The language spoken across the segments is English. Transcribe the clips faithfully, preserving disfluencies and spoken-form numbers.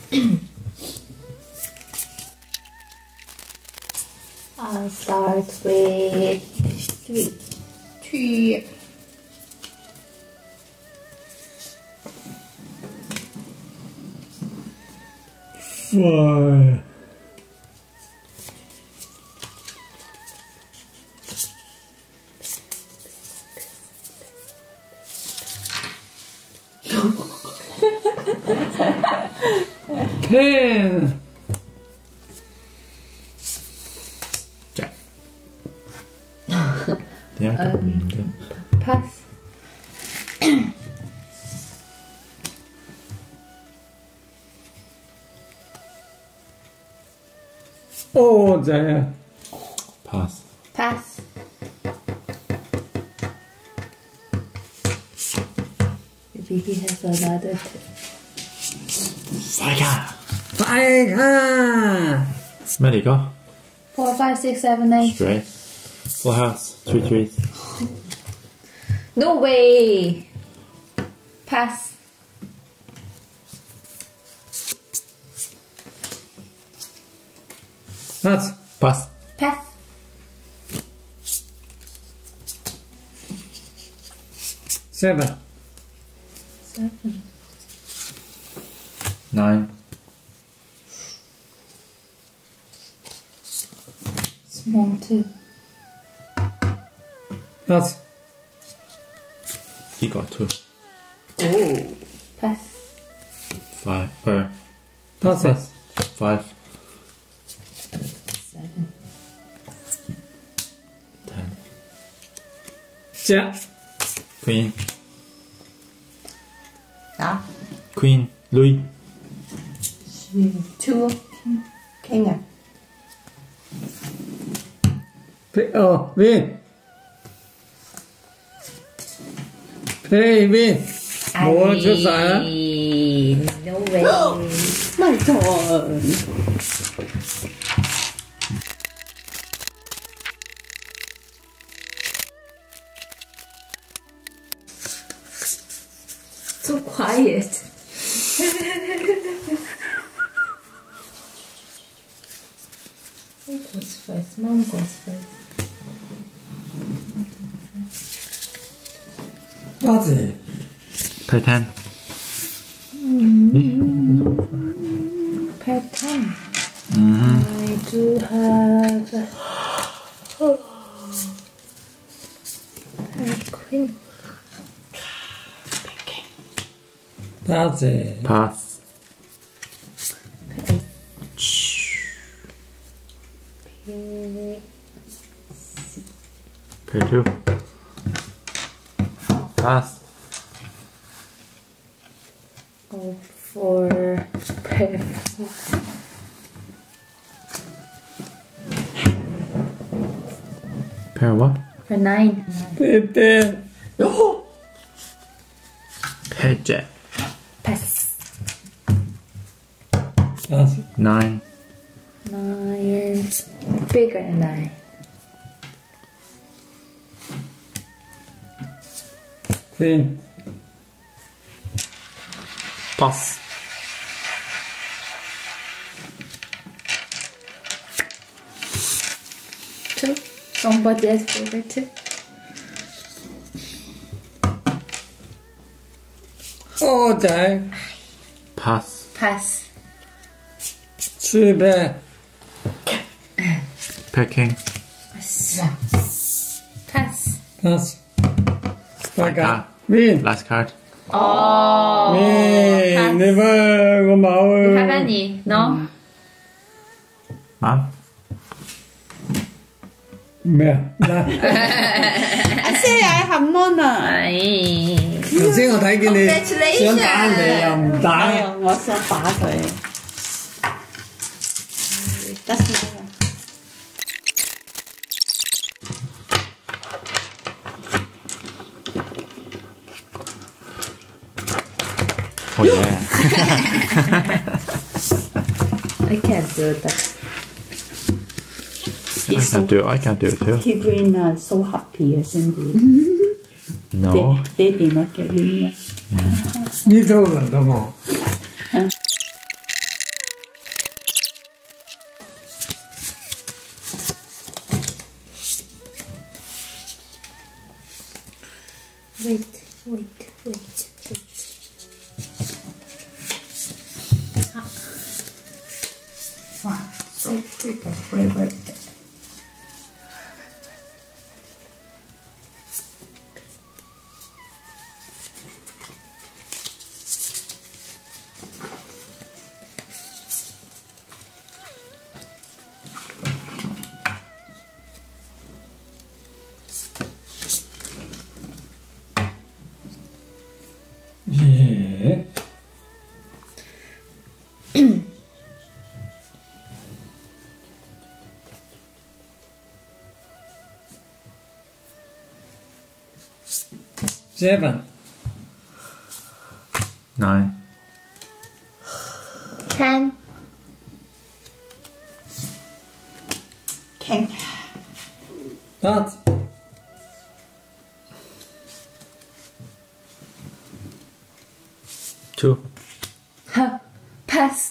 I'll start with three. Three. Four. Ten. Jack. Yeah, um, pass. Oh, there. Pass. Pass. Maybe he has another. Saika. Saika. Many go. Four, five, six, seven, eight. Straight. Full house. Three threes. No way. Pass. Pass. Pass. Pass. Seven. Seven. Nine. Small too. Pass. He got two. Oh. Pass. Five. Uh, pass. Pass. Five. Seven. Ten. Jack. Queen. Ah. Queen. Louis. Two. King. À? Oh, win. Play win. More to fire. No way. My turn. So quiet. Who goes first? Mom goes first. What's it? Play ten. Per ten. Mm-hmm. I do have a queen. That's it. Pass. Pay. Pay two. Pass. Go for pair. Pair what? For nine. Pay ten. Oh. Pay jack. Pass. Pass. Nine. Nine. Bigger than nine. Queen. Pass. Two. Somebody else bigger too. Oh, dang. Pass. Pass. Three pair. Pair king. Pass. Pass. Pass. Five card. Win. Last card. Oh. Win. Never go mau. You have any? No? Mom? Mẹ. I say I have none. 哎頭先我睇見你想打你又唔打。 我想打佢。得先啦。 Oh yeah. I can't do that. I can do it. I can do it too. He been uh, so happy, Cindy. No. They, they did not get in. 呢度輪到我。 Wait, wait. 예. Seven. Nine. Ten. Ten. That. Two. Huh. Pass.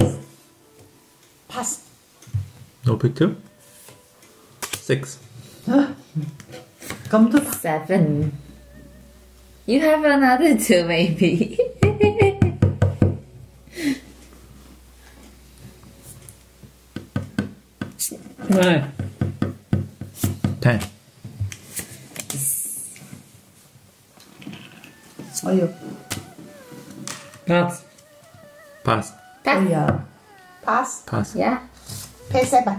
Pass. No pick two. Six. Come to pass. Seven. You have another two, maybe. Nine. Ten. Oh, you. Pass. Pass. Oh, Pass. yeah. Pass. Pass. Yeah. Pay seven.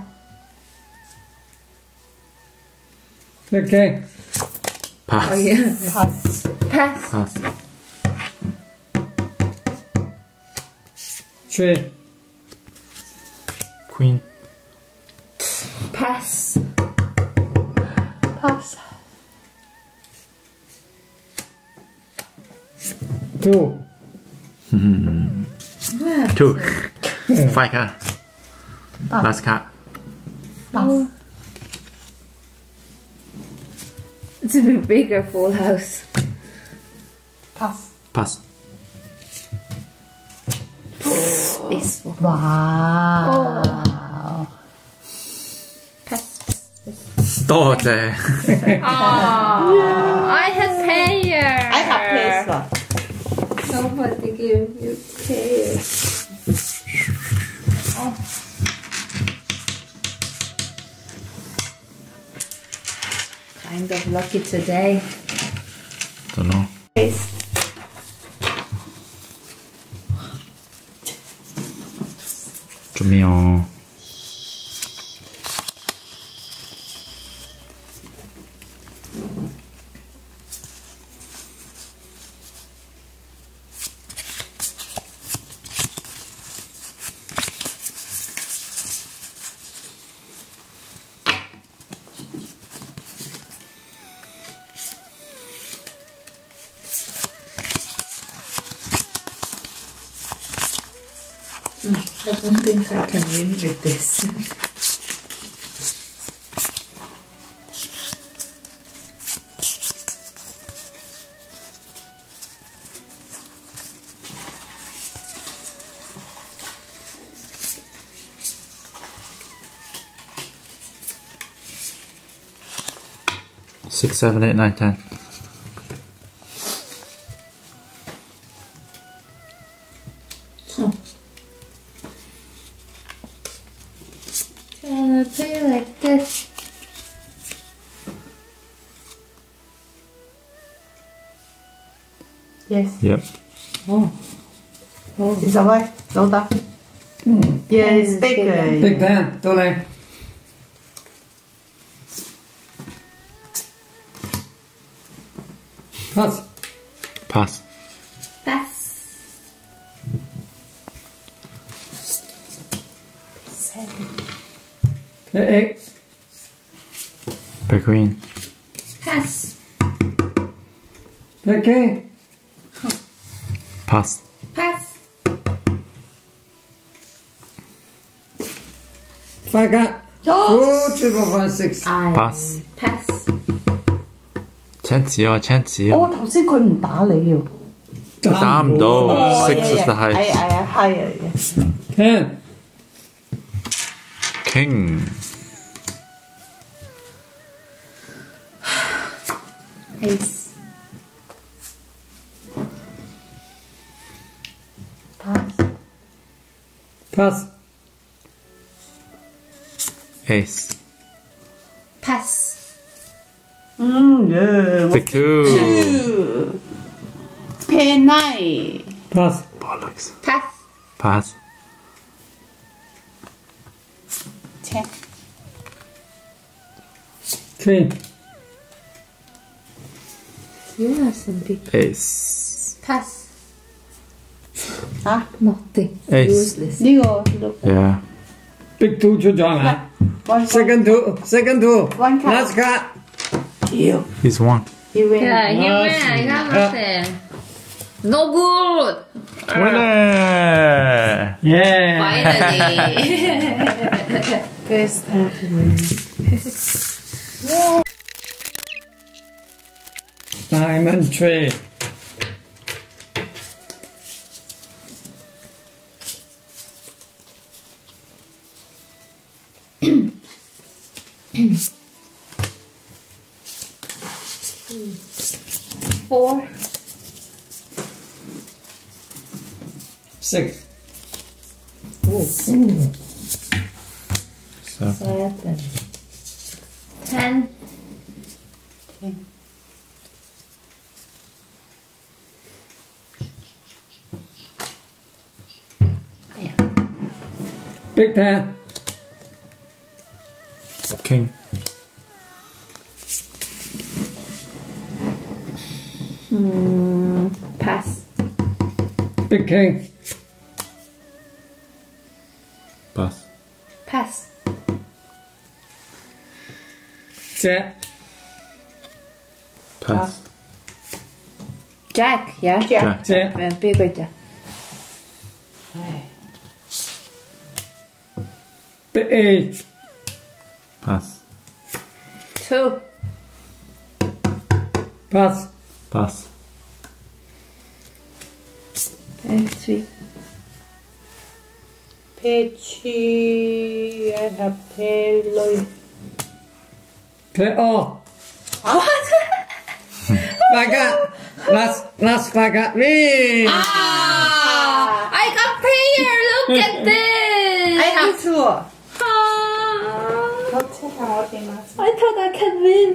Okay. Pass. Oh yeah. Pass. Pass. Pass. Three. Queen. Pass. Pass. Two. Two. Five card. Last card. Pass. It's a bit bigger full house. Pass. Pass. This one. Wow. Pass. 多謝。 Oh, I have payer. I have place one. Nobody give you payer. Oh. Kind of lucky today. Don't know. Place. 좀 해요. I don't think I can win with this. Six, seven, eight, nine, ten. Can I play like this? Yes. Yep. Oh. Oh. It's alright. No that. Yeah, it's bigger. Big ten. Too late. Pass. Pass. Pass. Eight. Per queen. Pass. Okay. Pass. Pass. Five card. Oh, triple five six. I Pass. pass. Chance 啊 ，chance 哦， 啊， 頭先佢唔打你喎。 打唔到哦 ，six is the I highest. I I higher. Yes. Ten. King. Ace. Pass. Pass. Ace. Pass. Mm, yeah. Pick two. Two. Pair nine. Pass. Bollocks. Pass. Pass. Ten. Queen. You have some big. Ace. Pass. Hả? Nothing. Ace. Useless. 呢個 look Yeah. Big two 出咗啦。 one Second two. Second two. One card. Last card. you He's one. you win. Yeah, he Nice. win. I got nothing. No good. Winner! Yeah. Finally. First time to win. Diamond tree. Four. Six. Seven. Seven. Ten. Ten. Big ten. King. Hmm. Pass. Big king. Pass. Pass. Jack. Pass. Jack. Yeah. Jack. Jack. Uh, bigger Jack. Big eight. Pass. Two. Pass. Pass. And three. Pair three. I have pair low. Play all. What? Five card. Last last five card. Win. Ah! I got player. Look at this. I have two. Ah, เขาใช้คำว่าเป็นมา I thought I can win.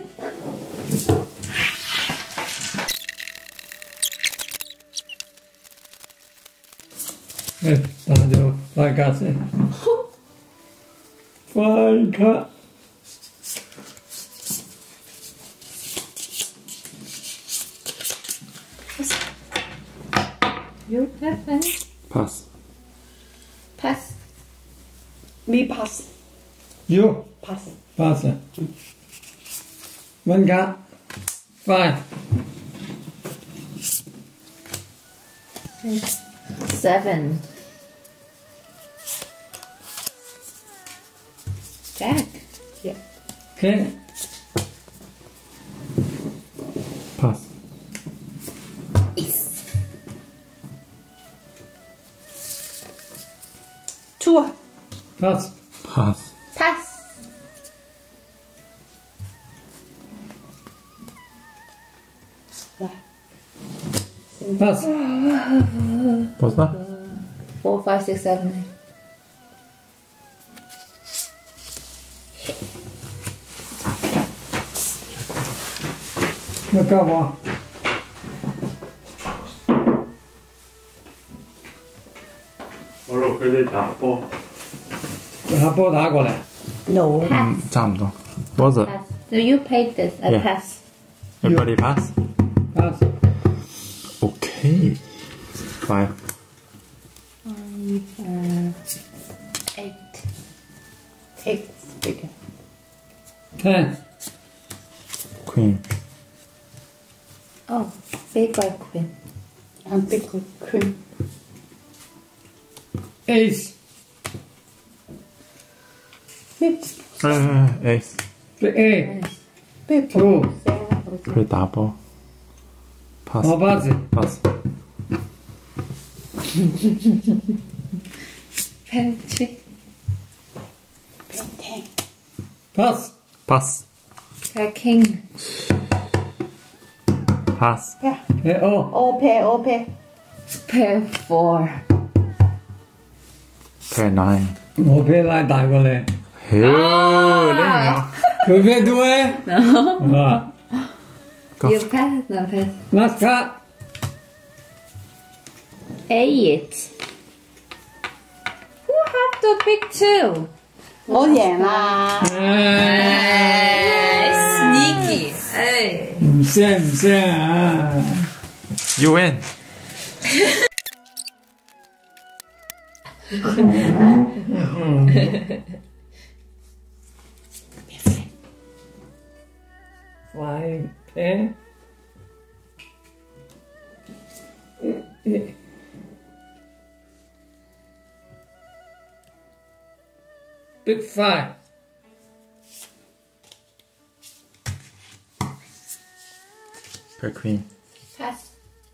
Eh, taglio. Five cards. eh. Five card. You have any? Pass. Pass. มี pass You. pass Pass. eh. One card. Five. Seven. Jack. yeah King. Pass. Ace. two Pass. Pass. Pass. Pass. What's that? Four, five, six, seven, eight. Nó cao vào. Ủa, cái đi đá ball. Hạ ball đá過嚟. no Mm, 差唔多. What's it? Pass. So you paid this. I Yeah. pass. Everybody pass? Pass. Okay. Five. Five, uh, eight. eight bigger Ten. Queen. Oh, big or queen. and big cream Ace. big Uh, ace. Big eight. big Two. 佢打波. Pass. All pass. Pass. Pen three. ten Pass. Pass. Got king. Pass. pair Play all. all pair all pair Pair four. Pair nine. 我俾拉大過你. Hell, there Prepare to eh? No. Right. Go. You pass, no pass. Last card. Eight. Who have the big two? 我贏啦！ Sneaky. Hey. 唔聲唔聲啊！ You win. Five, ten. Big five. Per queen. Pass.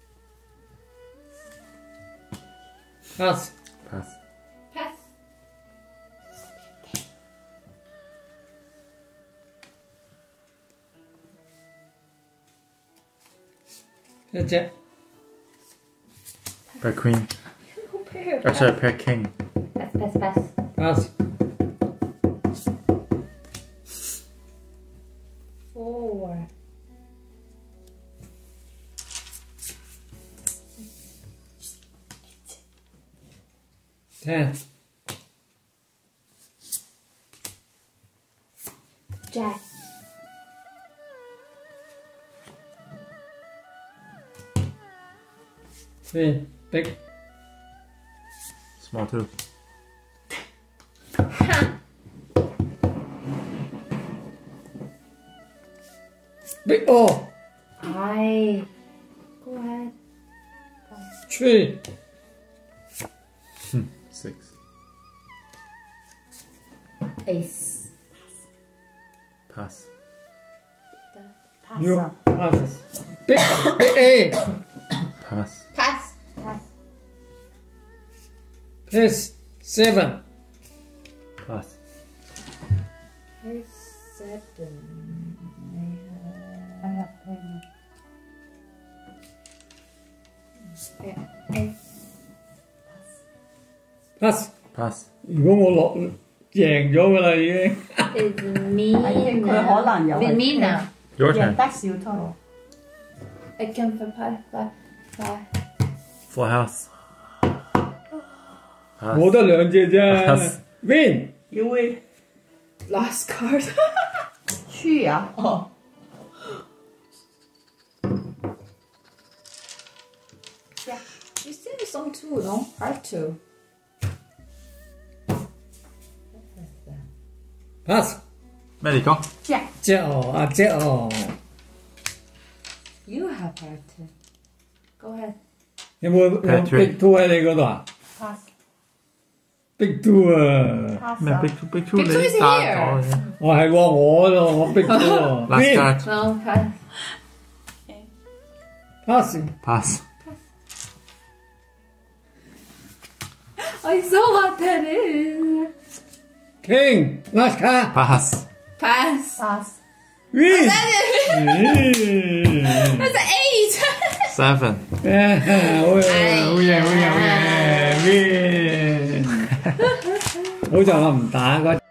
Pass. Pass. Pass. That's it. Per queen. Pair. Oh, sorry, per king. Pass, pass, pass. Pass. Four. Ten. Jack. Three. Big. Small two. Big O. I. Go ahead. Three. Six. Ace. Pass. You pass. Big, big A. Pass. Pass. Pass. Pass. Seven. Pass. Here's seven. I have ten. I have eight. Pass. Pass. 如果我落贏咗㗎啦已經。 It's me 佢可能有 With me now. Your 贏 turn. 得少拖。 I can for five, five, five. Full house. Pass. 我得兩隻啫。 Pass. Win。 要會 Last card. 輸啊！哦， Yeah. You still have some two, no? Part two. Pass。 咩嚟講？ Jack 隻哦，阿隻哦。 You have part two. Go ahead. 有冇有 Patrick Big Two 喺你嗰度啊 pass ？Big Two 啊！ pass 咩 big two big two Big two is 你打 here. 咗嘅我係喎，我咯，我 Big Two 喎。 ？Last Win。 card. No, pass. Pass。 Pass. I saw what that is. King。Last card。 Pass. Pass. pass Win。 That's an eight. Seven. 好嘢，好嘢，好嘢，好嘢，Win。好在我唔打嗰。